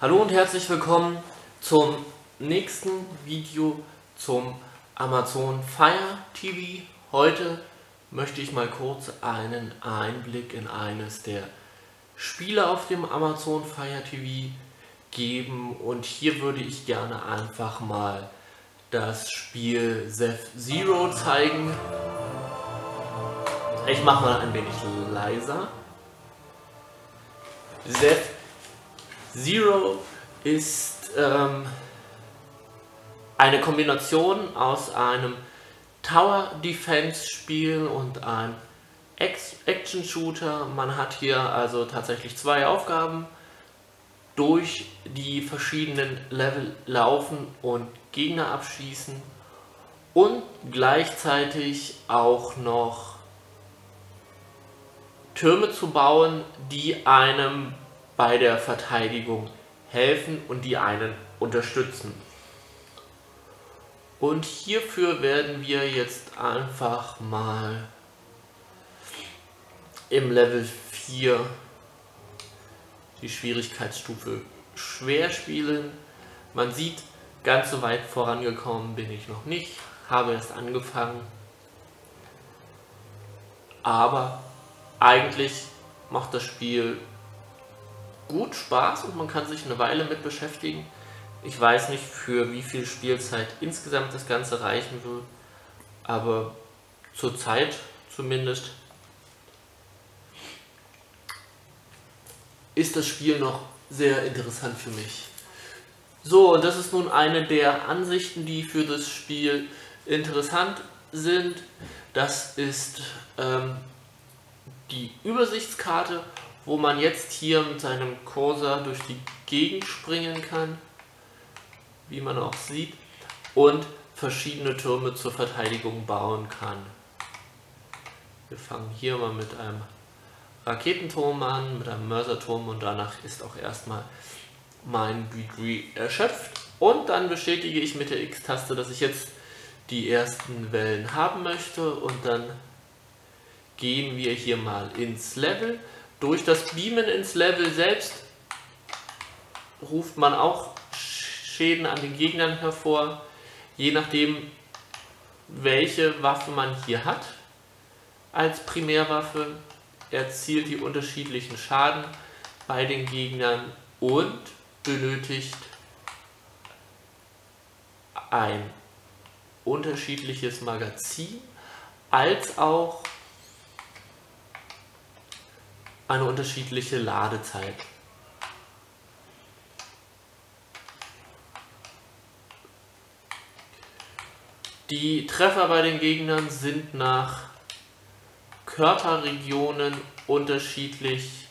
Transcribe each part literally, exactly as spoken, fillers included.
Hallo und herzlich willkommen zum nächsten Video zum Amazon Fire T V. Heute möchte ich mal kurz einen Einblick in eines der Spiele auf dem Amazon Fire T V geben und hier würde ich gerne einfach mal das Spiel Zef Zero zeigen. Ich mache mal ein wenig leiser. Zef Zero ist ähm, eine Kombination aus einem Tower Defense Spiel und einem Action Shooter. Man hat hier also tatsächlich zwei Aufgaben: durch die verschiedenen Level laufen und Gegner abschießen und gleichzeitig auch noch Türme zu bauen, die einem bei der Verteidigung helfen und die einen unterstützen. Und hierfür werden wir jetzt einfach mal im Level vier die Schwierigkeitsstufe schwer spielen. Man sieht, ganz so weit vorangekommen bin ich noch nicht, habe erst angefangen, aber eigentlich macht das Spiel gut Spaß und man kann sich eine Weile mit beschäftigen. Ich weiß nicht, für wie viel Spielzeit insgesamt das Ganze reichen wird, aber zur Zeit zumindest ist das Spiel noch sehr interessant für mich. So, und das ist nun eine der Ansichten, die für das Spiel interessant sind. Das ist ähm, die Übersichtskarte, wo man jetzt hier mit seinem Cursor durch die Gegend springen kann, wie man auch sieht, und verschiedene Türme zur Verteidigung bauen kann. Wir fangen hier mal mit einem Raketenturm an, mit einem Mörserturm und danach ist auch erstmal mein Budget erschöpft. Und dann bestätige ich mit der X-Taste, dass ich jetzt die ersten Wellen haben möchte und dann gehen wir hier mal ins Level. Durch das Beamen ins Level selbst ruft man auch Schäden an den Gegnern hervor, je nachdem welche Waffe man hier hat als Primärwaffe. Erzielt die unterschiedlichen Schaden bei den Gegnern und benötigt ein unterschiedliches Magazin als auch eine unterschiedliche Ladezeit. Die Treffer bei den Gegnern sind nach Körperregionen unterschiedlich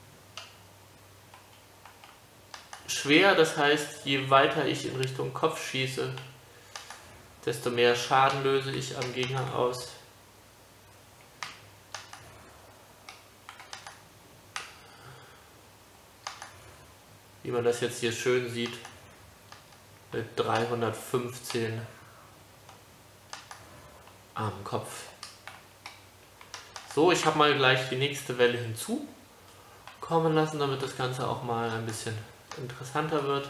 schwer, das heißt, je weiter ich in Richtung Kopf schieße, desto mehr Schaden löse ich am Gegner aus. Wie man das jetzt hier schön sieht, mit dreihundertfünfzehn am Kopf. So, ich habe mal gleich die nächste Welle hinzukommen lassen, damit das Ganze auch mal ein bisschen interessanter wird.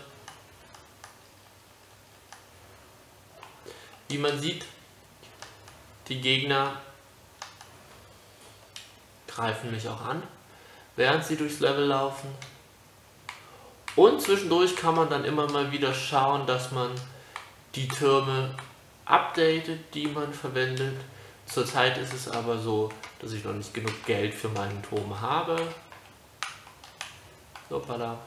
Wie man sieht, die Gegner greifen mich auch an, während sie durchs Level laufen. Und zwischendurch kann man dann immer mal wieder schauen, dass man die Türme updatet, die man verwendet. Zurzeit ist es aber so, dass ich noch nicht genug Geld für meinen Turm habe. Hoppala.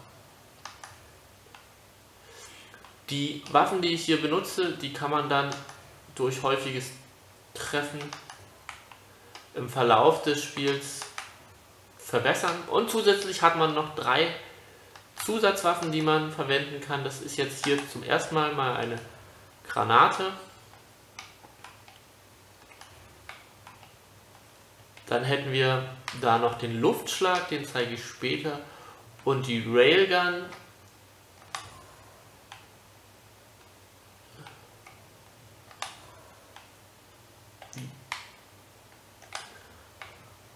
Die Waffen, die ich hier benutze, die kann man dann durch häufiges Treffen im Verlauf des Spiels verbessern. Und zusätzlich hat man noch drei Zusatzwaffen, die man verwenden kann. Das ist jetzt hier zum ersten Mal mal eine Granate. Dann hätten wir da noch den Luftschlag, den zeige ich später, und die Railgun.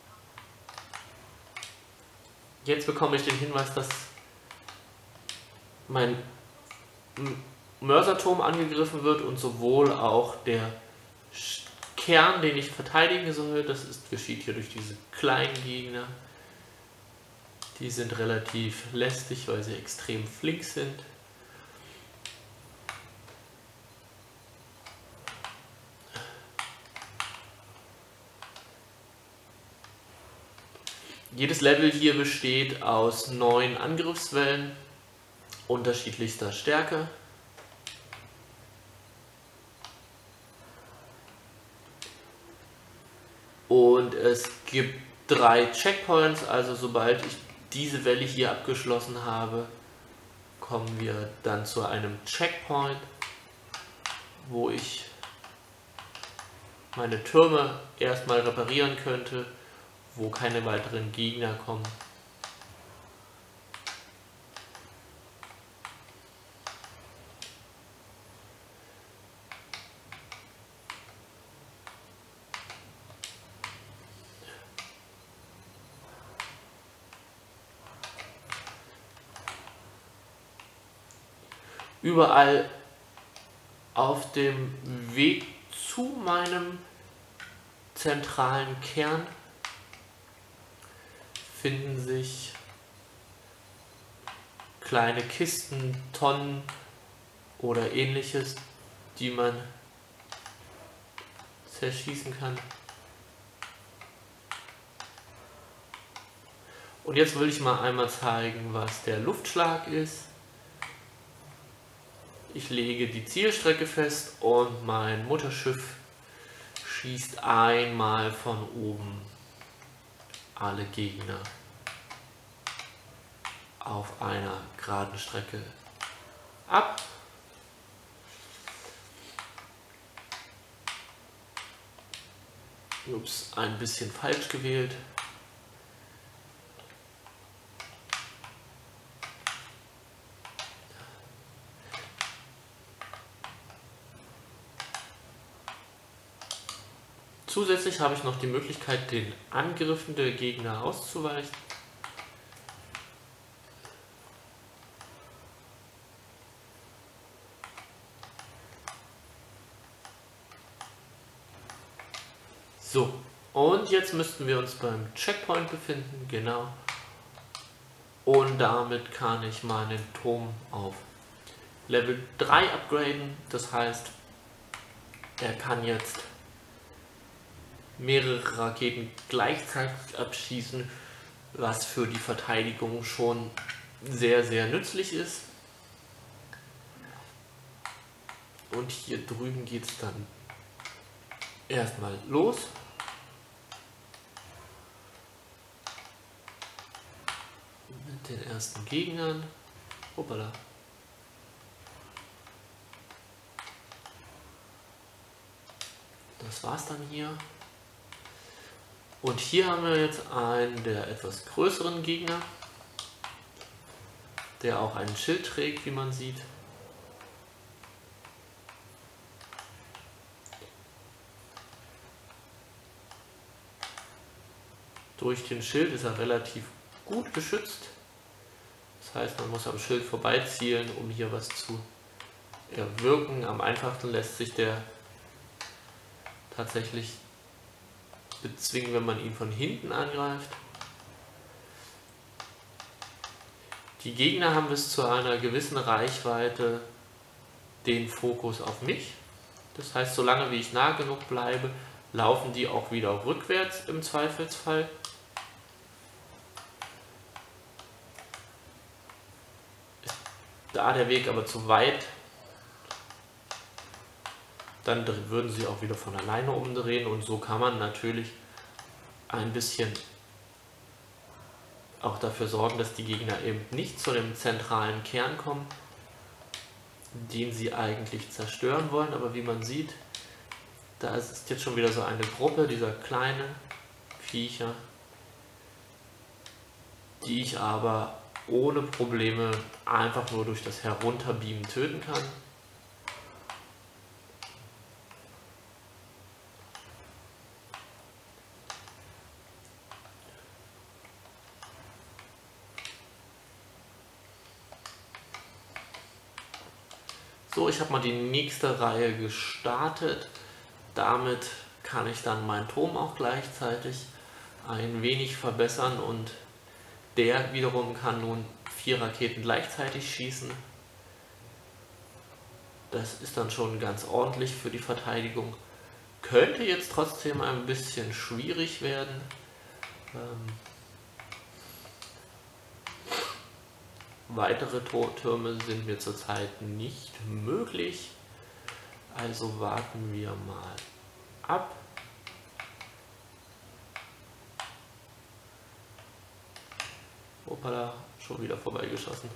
Jetzt bekomme ich den Hinweis, dass mein Mörserturm angegriffen wird und sowohl auch der Kern, den ich verteidigen soll. Das ist, geschieht hier durch diese kleinen Gegner. Die sind relativ lästig, weil sie extrem flink sind. Jedes Level hier besteht aus neun Angriffswellen unterschiedlichster Stärke. Und es gibt drei Checkpoints, also sobald ich diese Welle hier abgeschlossen habe, kommen wir dann zu einem Checkpoint, wo ich meine Türme erstmal reparieren könnte, wo keine weiteren Gegner kommen. Überall auf dem Weg zu meinem zentralen Kern finden sich kleine Kisten, Tonnen oder ähnliches, die man zerschießen kann. Und jetzt will ich mal einmal zeigen, was der Luftschlag ist. Ich lege die Zielstrecke fest und mein Mutterschiff schießt einmal von oben alle Gegner auf einer geraden Strecke ab. Ups, ein bisschen falsch gewählt. Zusätzlich habe ich noch die Möglichkeit, den Angriffen der Gegner auszuweichen. So, und jetzt müssten wir uns beim Checkpoint befinden, genau. Und damit kann ich meinen Turm auf Level drei upgraden. Das heißt, er kann jetzt mehrere Raketen gleichzeitig abschießen, was für die Verteidigung schon sehr, sehr nützlich ist. Und hier drüben geht es dann erstmal los. Mit den ersten Gegnern. Hoppala. Das war's dann hier. Und hier haben wir jetzt einen der etwas größeren Gegner, der auch ein Schild trägt, wie man sieht. Durch den Schild ist er relativ gut geschützt. Das heißt, man muss am Schild vorbeizielen, um hier was zu erwirken. Am einfachsten lässt sich der tatsächlich bezwingen, wenn man ihn von hinten angreift. Die Gegner haben bis zu einer gewissen Reichweite den Fokus auf mich. Das heißt, solange wie ich nah genug bleibe, laufen die auch wieder rückwärts im Zweifelsfall. Ist da der Weg aber zu weit, dann würden sie auch wieder von alleine umdrehen, und so kann man natürlich ein bisschen auch dafür sorgen, dass die Gegner eben nicht zu dem zentralen Kern kommen, den sie eigentlich zerstören wollen. Aber wie man sieht, da ist jetzt schon wieder so eine Gruppe dieser kleinen Viecher, die ich aber ohne Probleme einfach nur durch das Herunterbeamen töten kann. So, ich habe mal die nächste Reihe gestartet. Damit kann ich dann meinen Turm auch gleichzeitig ein wenig verbessern und der wiederum kann nun vier Raketen gleichzeitig schießen. Das ist dann schon ganz ordentlich für die Verteidigung. Könnte jetzt trotzdem ein bisschen schwierig werden. Ähm, weitere Tortürme sind mir zurzeit nicht möglich. Also warten wir mal ab. Hoppala, schon wieder vorbeigeschossen.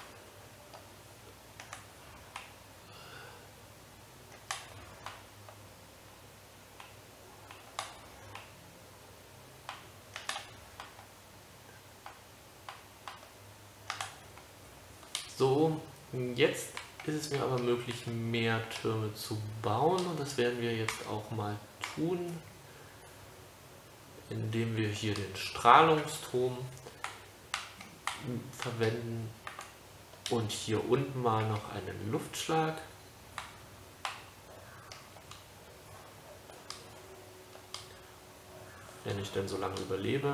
So, jetzt ist es mir aber möglich, mehr Türme zu bauen und das werden wir jetzt auch mal tun, indem wir hier den Strahlungsturm verwenden und hier unten mal noch einen Luftschlag. Wenn ich denn so lange überlebe.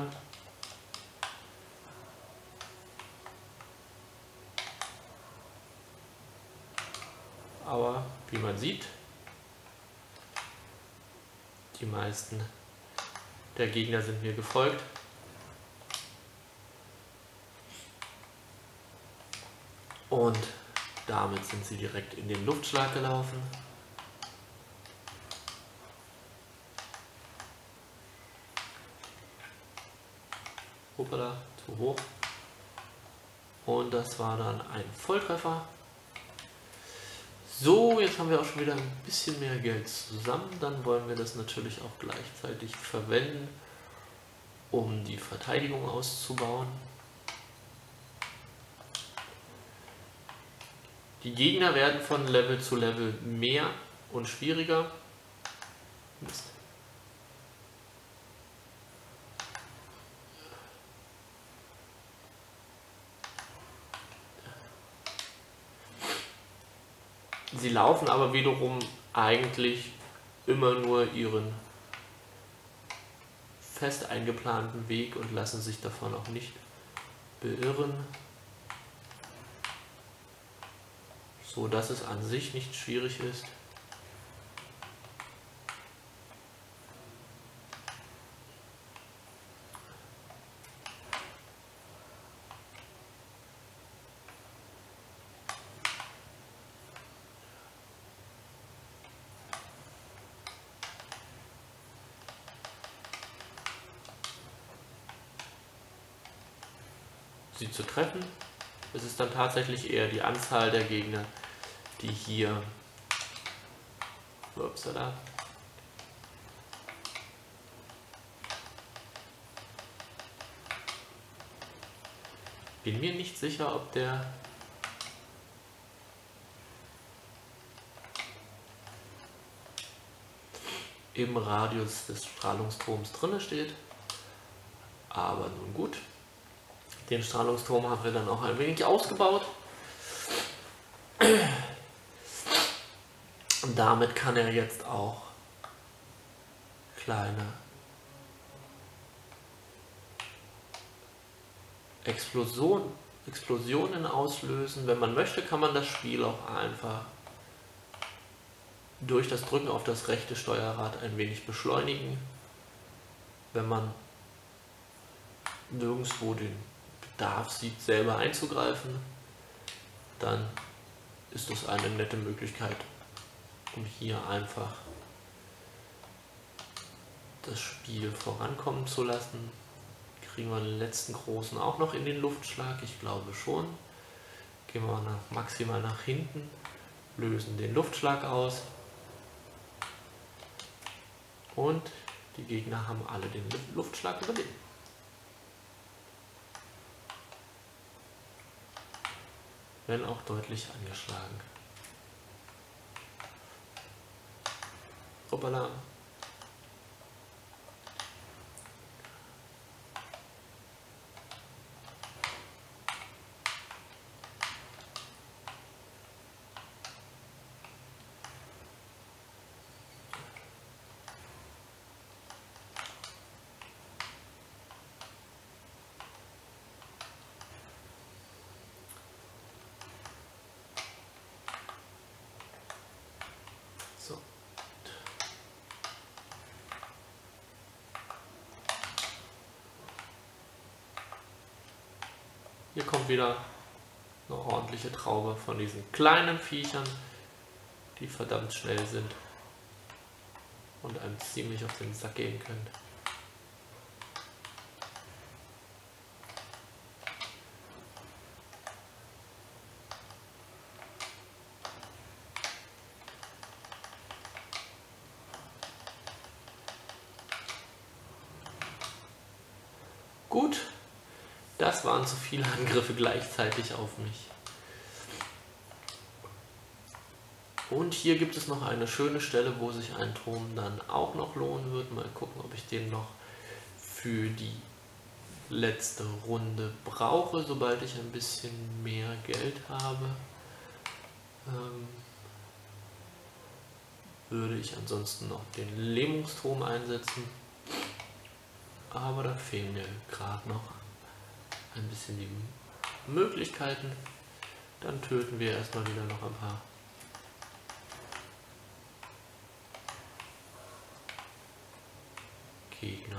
Aber wie man sieht, die meisten der Gegner sind mir gefolgt. Und damit sind sie direkt in den Luftschlag gelaufen. Hoppala, zu hoch. Und das war dann ein Volltreffer. So, jetzt haben wir auch schon wieder ein bisschen mehr Geld zusammen. Dann wollen wir das natürlich auch gleichzeitig verwenden, um die Verteidigung auszubauen. Die Gegner werden von Level zu Level mehr und schwieriger. Mist. Sie laufen aber wiederum eigentlich immer nur ihren fest eingeplanten Weg und lassen sich davon auch nicht beirren, so dass es an sich nicht schwierig ist. Sie zu treffen. Es ist dann tatsächlich eher die Anzahl der Gegner, die hier upsala, bin mir nicht sicher, ob der im Radius des Strahlungsturms drinne steht, aber nun gut. Den Strahlungsturm haben wir dann auch ein wenig ausgebaut. Und damit kann er jetzt auch kleine Explosion, Explosionen auslösen. Wenn man möchte, kann man das Spiel auch einfach durch das Drücken auf das rechte Steuerrad ein wenig beschleunigen. Wenn man nirgendwo den Bedarf sieht, selber einzugreifen, dann ist das eine nette Möglichkeit, um hier einfach das Spiel vorankommen zu lassen. Kriegen wir den letzten großen auch noch in den Luftschlag? Ich glaube schon. Gehen wir nach, maximal nach hinten, lösen den Luftschlag aus und die Gegner haben alle den Luftschlag überlebt. Wenn auch deutlich angeschlagen. Hoppala. Hier kommt wieder eine ordentliche Traube von diesen kleinen Viechern, die verdammt schnell sind und einem ziemlich auf den Sack gehen können. Gut, das waren zu viele Angriffe gleichzeitig auf mich. Und hier gibt es noch eine schöne Stelle, wo sich ein Turm dann auch noch lohnen wird. Mal gucken, ob ich den noch für die letzte Runde brauche, sobald ich ein bisschen mehr Geld habe. Ähm, würde ich ansonsten noch den Lähmungsturm einsetzen. Aber da fehlen mir gerade noch ein bisschen die Möglichkeiten. Dann töten wir erstmal wieder noch ein paar Gegner.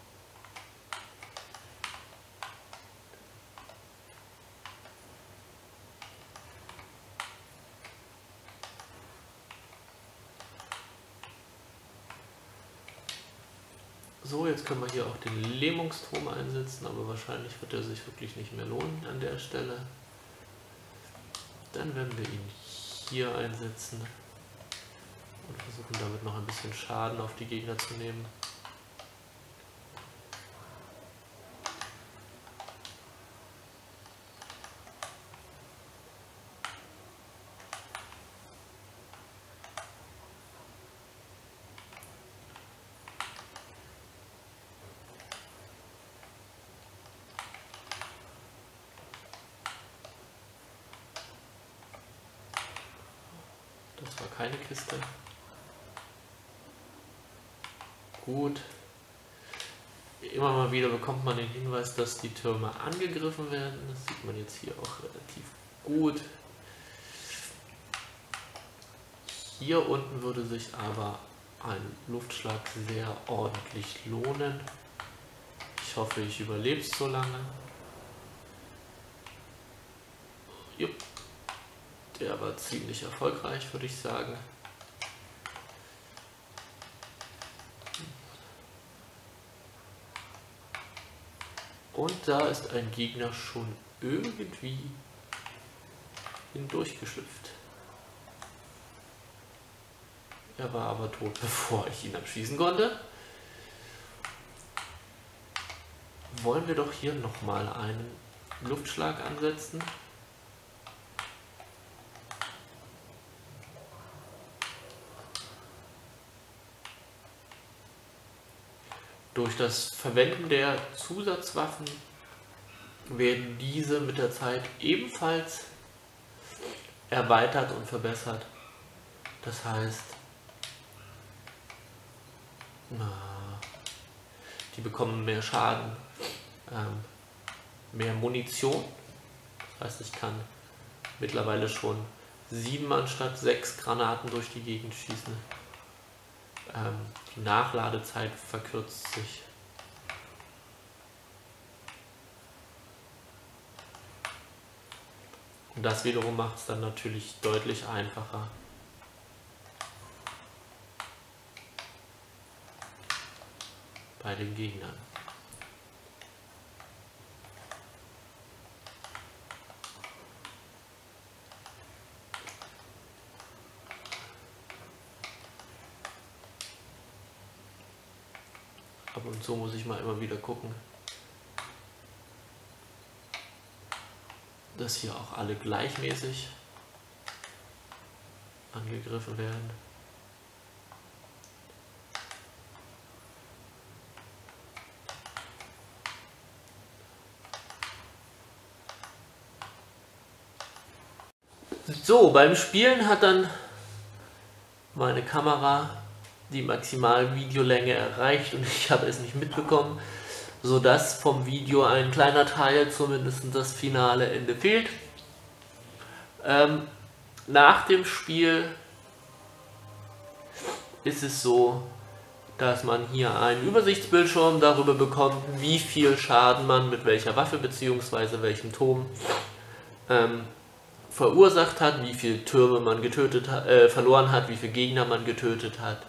So, jetzt können wir hier auch den Lähmungsturm einsetzen, aber wahrscheinlich wird er sich wirklich nicht mehr lohnen an der Stelle. Dann werden wir ihn hier einsetzen und versuchen damit noch ein bisschen Schaden auf die Gegner zu nehmen. Das war keine Kiste. Gut. Immer mal wieder bekommt man den Hinweis, dass die Türme angegriffen werden. Das sieht man jetzt hier auch relativ gut. Hier unten würde sich aber ein Luftschlag sehr ordentlich lohnen. Ich hoffe, ich überlebe es so lange. Jupp. Der war ziemlich erfolgreich, würde ich sagen. Und da ist ein Gegner schon irgendwie hindurchgeschlüpft. Er war aber tot, bevor ich ihn abschießen konnte. Wollen wir doch hier nochmal einen Luftschlag ansetzen. Durch das Verwenden der Zusatzwaffen werden diese mit der Zeit ebenfalls erweitert und verbessert. Das heißt, die bekommen mehr Schaden, ähm, mehr Munition. Das heißt, ich kann mittlerweile schon sieben anstatt sechs Granaten durch die Gegend schießen. Ähm, die Nachladezeit verkürzt sich. Und das wiederum macht es dann natürlich deutlich einfacher. Bei den Gegnern. Ab und zu muss ich mal immer wieder gucken, dass hier auch alle gleichmäßig angegriffen werden. So, beim Spielen hat dann meine Kamera die Maximalvideolänge erreicht und ich habe es nicht mitbekommen, sodass vom Video ein kleiner Teil, zumindest das finale Ende, fehlt. Ähm, nach dem Spiel ist es so, dass man hier einen Übersichtsbildschirm darüber bekommt, wie viel Schaden man mit welcher Waffe bzw. welchem Turm ähm, verursacht hat, wie viele Türme man getötet hat, äh, verloren hat, wie viele Gegner man getötet hat.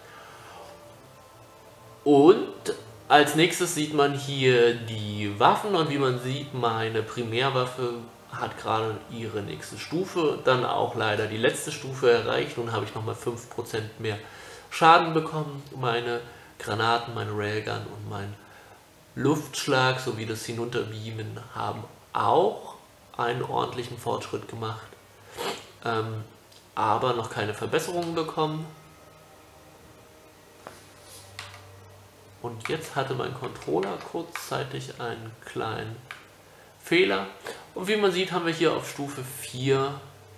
Und als nächstes sieht man hier die Waffen und wie man sieht, meine Primärwaffe hat gerade ihre nächste Stufe, dann auch leider die letzte Stufe erreicht. Nun habe ich nochmal fünf Prozent mehr Schaden bekommen. Meine Granaten, meine Railgun und mein Luftschlag sowie das Hinunterbeamen haben auch einen ordentlichen Fortschritt gemacht, ähm, aber noch keine Verbesserungen bekommen. Und jetzt hatte mein Controller kurzzeitig einen kleinen Fehler. Und wie man sieht, haben wir hier auf Stufe vier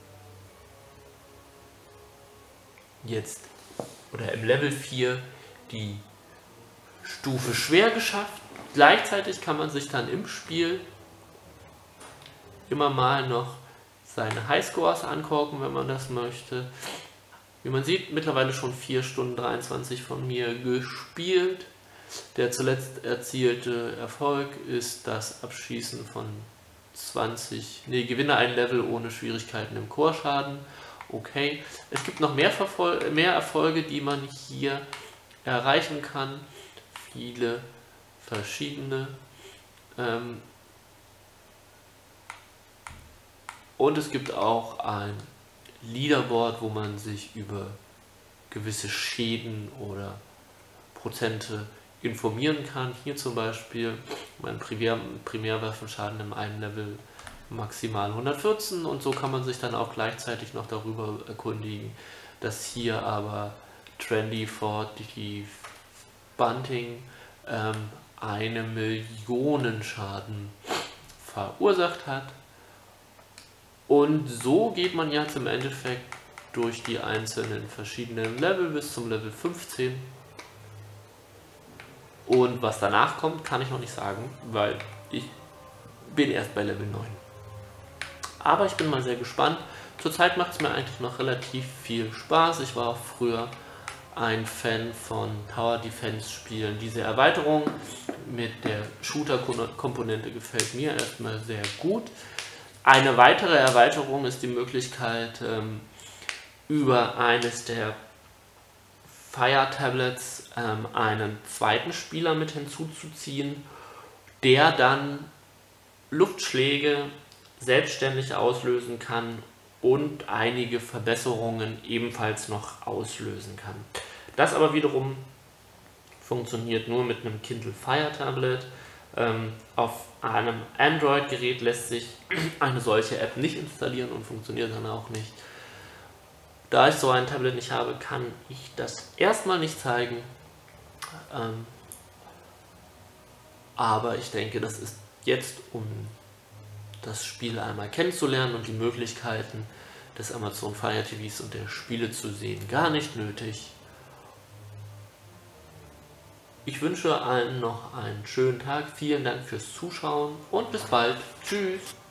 jetzt, oder im Level vier, die Stufe schwer geschafft. Gleichzeitig kann man sich dann im Spiel immer mal noch seine Highscores angucken, wenn man das möchte. Wie man sieht, mittlerweile schon vier Stunden dreiundzwanzig von mir gespielt. Der zuletzt erzielte Erfolg ist das Abschießen von zwanzig, nee, gewinne ein Level ohne Schwierigkeiten im Chorschaden. Okay, es gibt noch mehr, Verfol mehr Erfolge, die man hier erreichen kann. Viele verschiedene. Ähm Und es gibt auch ein Leaderboard, wo man sich über gewisse Schäden oder Prozente informieren kann. Hier zum Beispiel mein Primär Primärwaffenschaden im einen Level maximal hundertvierzehn, und so kann man sich dann auch gleichzeitig noch darüber erkundigen, dass hier aber Trendy Ford die Bunting ähm, eine Million Schaden verursacht hat. Und so geht man jetzt im Endeffekt durch die einzelnen verschiedenen Level bis zum Level fünfzehn. Und was danach kommt, kann ich noch nicht sagen, weil ich bin erst bei Level neun. Aber ich bin mal sehr gespannt. Zurzeit macht es mir eigentlich noch relativ viel Spaß. Ich war auch früher ein Fan von Tower Defense Spielen. Diese Erweiterung mit der Shooter-Komponente gefällt mir erstmal sehr gut. Eine weitere Erweiterung ist die Möglichkeit, ähm, über eines der Fire Tablets ähm, einen zweiten Spieler mit hinzuzuziehen, der dann Luftschläge selbstständig auslösen kann und einige Verbesserungen ebenfalls noch auslösen kann. Das aber wiederum funktioniert nur mit einem Kindle Fire Tablet. Ähm, auf einem Android-Gerät lässt sich eine solche App nicht installieren und funktioniert dann auch nicht. Da ich so ein Tablet nicht habe, kann ich das erstmal nicht zeigen. Ähm, aber ich denke, das ist jetzt, um das Spiel einmal kennenzulernen und die Möglichkeiten des Amazon Fire T Vs und der Spiele zu sehen, gar nicht nötig. Ich wünsche allen noch einen schönen Tag, vielen Dank fürs Zuschauen und bis bald. Tschüss!